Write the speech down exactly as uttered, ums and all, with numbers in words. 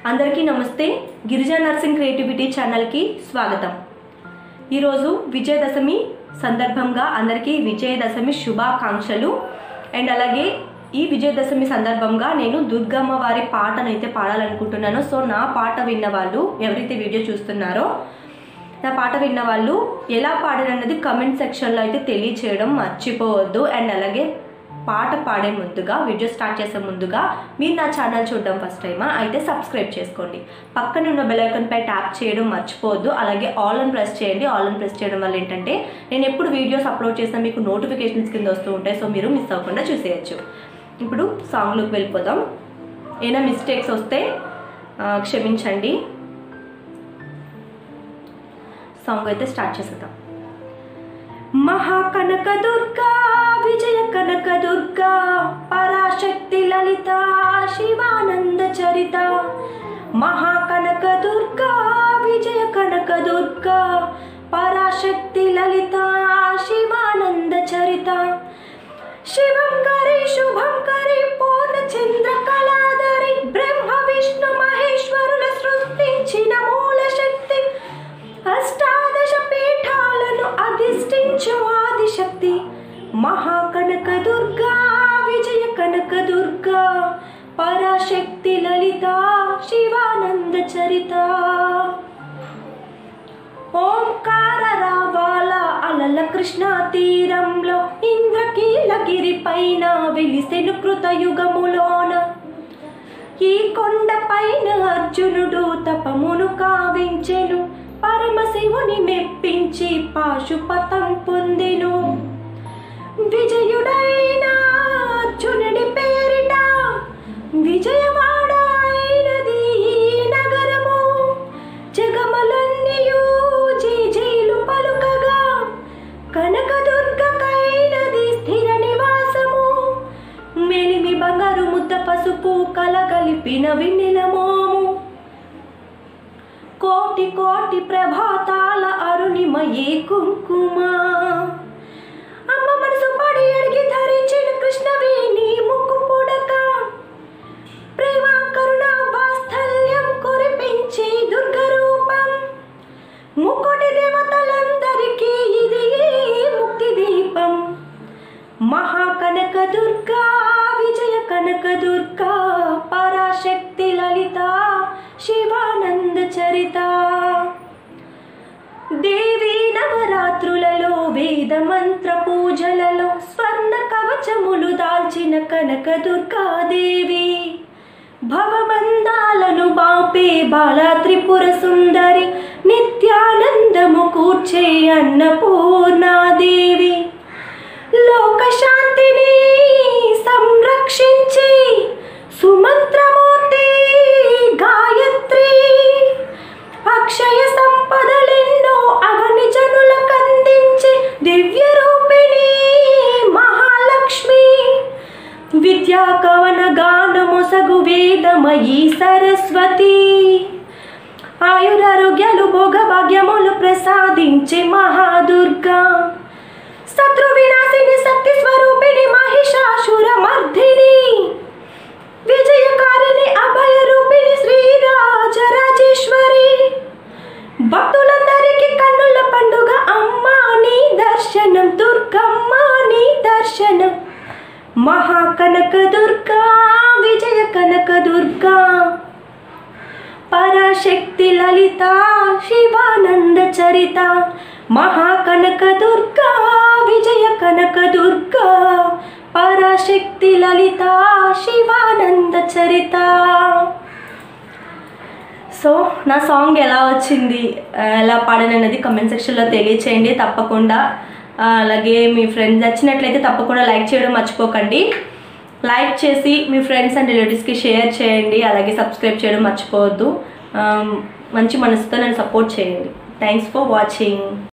అందరికీ నమస్తే. Girija nursing creativity ఛానల్కి స్వాగతం. ఈరోజు విజయదశమి సందర్భంగా అందరికీ విజయదశమి శుభాకాంక్షలు. అండ్ అలాగే ఈ విజయదశమి సందర్భంగా నేను దుర్గమ్మ వారి పాటను అయితే పాడాలనుకుంటున్నాను. సో నా పాట విన్న వాళ్ళు ఎవరైతే వీడియో చూస్తున్నారో నా పాట విన్న వాళ్ళు ఎలా పాడారన్నది కమెంట్ సెక్షన్లో అయితే తెలియచేయడం మర్చిపోవద్దు. అండ్ అలాగే పాట పాడే ముందుగా వీడియో స్టార్ట్ చేసే ముందుగా మీరు నా ఛానల్ చూడడం ఫస్ట్ టైమా అయితే సబ్స్క్రైబ్ చేసుకోండి. పక్కన ఉన్న బెల్ ఐకాన్పై ట్యాప్ చేయడం మర్చిపోవద్దు. అలాగే ఆల్ అని ప్రెస్ చేయండి. ఆల్ అని ప్రెస్ చేయడం వల్ల ఏంటంటే నేను ఎప్పుడు వీడియోస్ అప్లోడ్ చేసినా మీకు నోటిఫికేషన్స్ కింద వస్తూ ఉంటాయి. సో మీరు మిస్ అవ్వకుండా చూసేయచ్చు. ఇప్పుడు సాంగ్లోకి వెళ్ళిపోదాం. ఏమైనా మిస్టేక్స్ వస్తే క్షమించండి. సాంగ్ అయితే స్టార్ట్ చేసేద్దాం. మహాకనక దుర్గా విజయ కనక దుర్గా పరాశక్తి లలిత శివానంద చరిత. మహాకనక దుర్గా విజయ కనక దుర్గా పరాశక్తి లలిత శివానంద చరిత. శివంకరి శుభంకరి పూర్ణచంద్ర కళాధరి బ్రహ్మ విష్ణు మహేశ్వరుల సృష్టించిన మూల శక్తి. అష్టాదశ పీఠాలను అధిష్ఠించు ఆదిశక్తి. మహాకనక దుర్గా విజయ కనక దుర్గా పరాశక్తి లలిత శివానంద చరిత. ఓంకార రావాల అలల కృష్ణా తీరంలో ఇంద్రకీలగిరి పైన వెలిసెను కృతయుగములోన. ఈ కొండ పైన అర్జునుడు తపమును కావించెను. పరమశివుని మెప్పించి పాశుపతం పొందెను. విజయుడైన అర్జునుడి పేరిట విజయవాడ అయినది ఈ నగరము. జగమలన్నీయు జేజేలు పలుకగా కనకదుర్గకైనది స్థిర నివాసము. మెలిమి బంగారు ముద్ద పసుపు కలగలిపిన వెన్నెల మోము. కోటి కోటి ప్రభాతాల అరుణిమయే కుంకుమ. అమ్మ మనసు పడి అడిగి ధరించిన కృష్ణవేణి ముక్కు పుడక. ప్రేమ కరుణ వాత్సల్యం కురిపించే దుర్గ రూపం. ముక్కోటి దేవతలందరికీ ఇది ముక్తి దీపం. మహాకనక దుర్గా విజయ కనక దుర్గా పరాశక్తి లలిత శివానంద చరిత. దేవి నవరాత్రులలో వేద మంత్ర పూజలలో స్వర్ణ కవచములు దాల్చిన కనక దుర్గాదేవి. భవబంధాలను బాపే బాల త్రిపుర సుందరి. నిత్యానందము కూర్చే అన్నపూర్ణాదేవి. లోక శాంతిని సంరక్షించి సుమంత్రమూర్తి గాయత్రి. అక్షయ సంపదలెన్నో అవని జనులకందించి దివ్య రూపిణి మహాలక్ష్మి. విద్యా కవన గానమొసగు వేదమయీ సరస్వతి. ఆయురారోగ్యాలు భోగభాగ్యములు ప్రసాదించే మహాదుర్గా. శత్రు వినాశిని శక్తి స్వరూపిణి మహిషాసుర మర్దిని. విజయకారిణి అభయ రూపిణి శ్రీరాజరాజేశ్వరి. భక్తులందరికీ కన్నుల పండుగ అమ్మా నీ దర్శనం. దుర్గమ్మ నీ దర్శనం. మహాకనక దుర్గా విజయ కనక దుర్గా పరాశక్తి లలిత శివానంద చరిత. మహాకనక దుర్గా విజయ కనక దుర్గా పరాశక్తి లలిత శివానంద చరిత. సో నా సాంగ్ ఎలా వచ్చింది, ఎలా పాడానన్నది కమెంట్ సెక్షన్లో తెలియచేయండి తప్పకుండా. అలాగే మీ ఫ్రెండ్స్ నచ్చినట్లయితే తప్పకుండా లైక్ చేయడం మర్చిపోకండి. లైక్ చేసి మీ ఫ్రెండ్స్ అండ్ రిలేటివ్స్కి షేర్ చేయండి. అలాగే సబ్స్క్రైబ్ చేయడం మర్చిపోవద్దు. మంచి మనసుతో నన్ను సపోర్ట్ చేయండి. Thanks for watching.